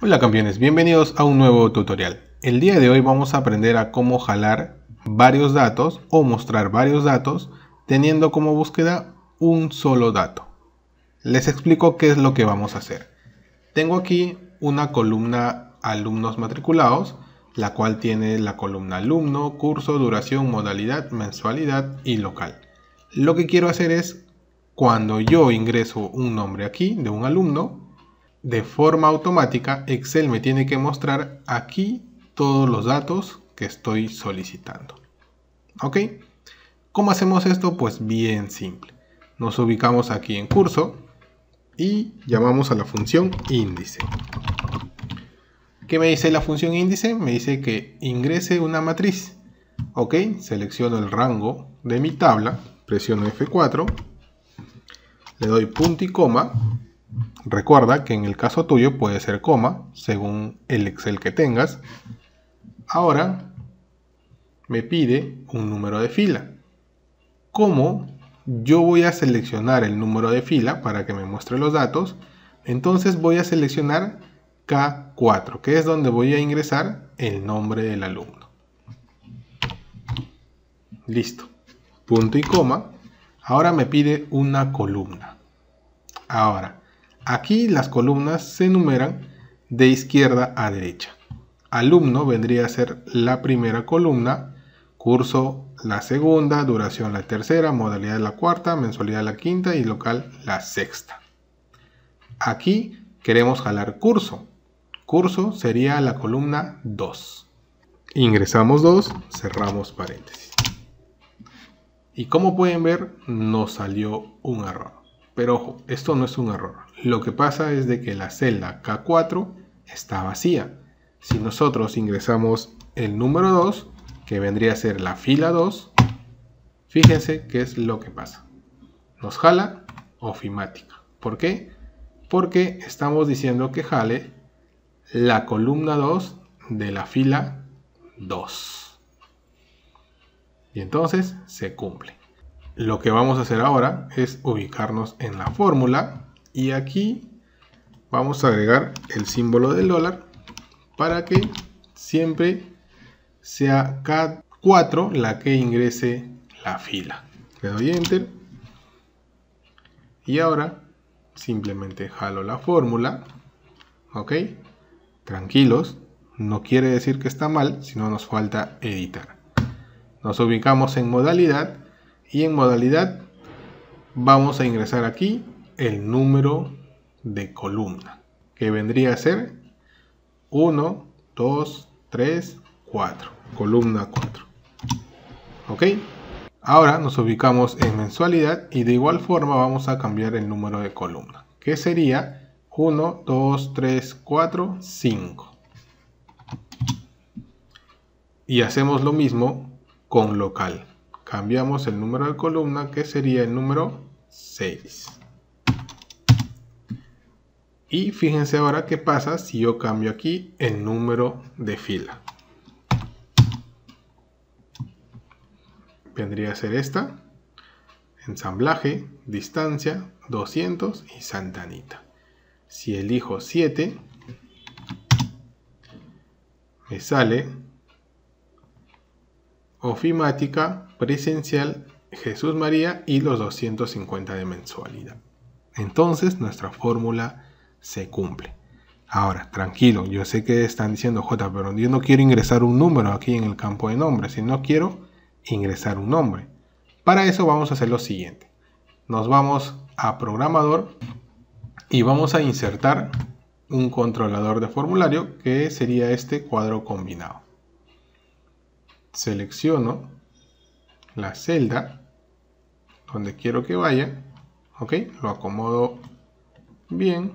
Hola campeones, bienvenidos a un nuevo tutorial. El día de hoy vamos a aprender a cómo jalar varios datos o mostrar varios datos teniendo como búsqueda un solo dato. Les explico qué es lo que vamos a hacer. Tengo aquí una columna alumnos matriculados, la cual tiene la columna alumno, curso, duración, modalidad, mensualidad y local. Lo que quiero hacer es, cuando yo ingreso un nombre aquí de un alumno, de forma automática Excel me tiene que mostrar aquí todos los datos que estoy solicitando. ¿Ok? ¿Cómo hacemos esto? Pues bien simple. Nos ubicamos aquí en curso y llamamos a la función índice. ¿Qué me dice la función índice? Me dice que ingrese una matriz. Ok, selecciono el rango de mi tabla, presiono F4, le doy punto y coma. Recuerda que en el caso tuyo puede ser coma, según el Excel que tengas. Ahora me pide un número de fila. ¿Cómo yo voy a seleccionar el número de fila para que me muestre los datos? Entonces voy a seleccionar K4, que es donde voy a ingresar el nombre del alumno. Listo. Punto y coma. Ahora me pide una columna. Ahora, aquí las columnas se enumeran de izquierda a derecha. Alumno vendría a ser la primera columna, curso la segunda, duración la tercera, modalidad la cuarta, mensualidad la quinta y local la sexta. Aquí queremos jalar curso. Curso sería la columna 2. Ingresamos 2, cerramos paréntesis. Y como pueden ver, nos salió un error. Pero ojo, esto no es un error. Lo que pasa es de que la celda K4 está vacía. Si nosotros ingresamos el número 2, que vendría a ser la fila 2, fíjense qué es lo que pasa. Nos jala ofimática. ¿Por qué? Porque estamos diciendo que jale la columna 2 de la fila 2. Y entonces se cumple. Lo que vamos a hacer ahora es ubicarnos en la fórmula y aquí vamos a agregar el símbolo del dólar para que siempre sea K4 la que ingrese la fila. Le doy Enter y ahora simplemente jalo la fórmula. Ok, tranquilos, no quiere decir que está mal, sino nos falta editar. Nos ubicamos en modalidad y en modalidad vamos a ingresar aquí el número de columna, que vendría a ser 1, 2, 3, 4, columna 4. ¿Ok? Ahora nos ubicamos en mensualidad y de igual forma vamos a cambiar el número de columna, que sería 1, 2, 3, 4, 5. Y hacemos lo mismo con local. Cambiamos el número de columna, que sería el número 6. Y fíjense ahora qué pasa si yo cambio aquí el número de fila. Vendría a ser esta. Ensamblaje, distancia, 200 y Santa Anita. Si elijo 7, me sale ofimática, presencial, Jesús María y los 250 de mensualidad. Entonces nuestra fórmula se cumple. Ahora, tranquilo, yo sé que están diciendo J, pero yo no quiero ingresar un número aquí en el campo de nombre, sino quiero ingresar un nombre. Para eso vamos a hacer lo siguiente. Nos vamos a programador y vamos a insertar un controlador de formulario, que sería este cuadro combinado. Selecciono la celda donde quiero que vaya. Ok, lo acomodo bien.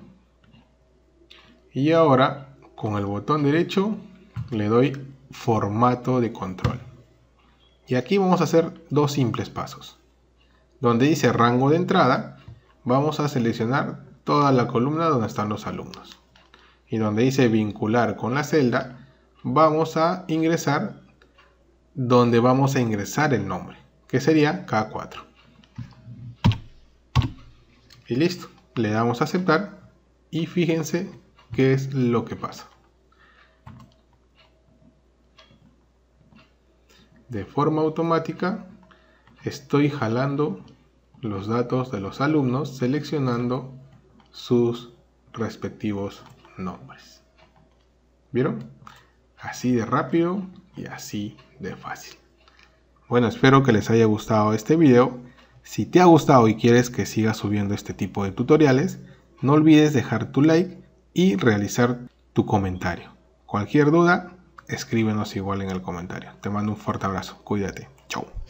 Y ahora con el botón derecho le doy formato de control. Y aquí vamos a hacer dos simples pasos. Donde dice rango de entrada, vamos a seleccionar toda la columna donde están los alumnos. Y donde dice vincular con la celda, vamos a ingresar donde vamos a ingresar el nombre, que sería K4. Y listo, le damos a aceptar y fíjense ¿qué es lo que pasa? De forma automática estoy jalando los datos de los alumnos seleccionando sus respectivos nombres. ¿Vieron? Así de rápido y así de fácil. Bueno, espero que les haya gustado este video. Si te ha gustado y quieres que siga subiendo este tipo de tutoriales, no olvides dejar tu like y realizar tu comentario. Cualquier duda, escríbenos igual en el comentario. Te mando un fuerte abrazo. Cuídate. Chau.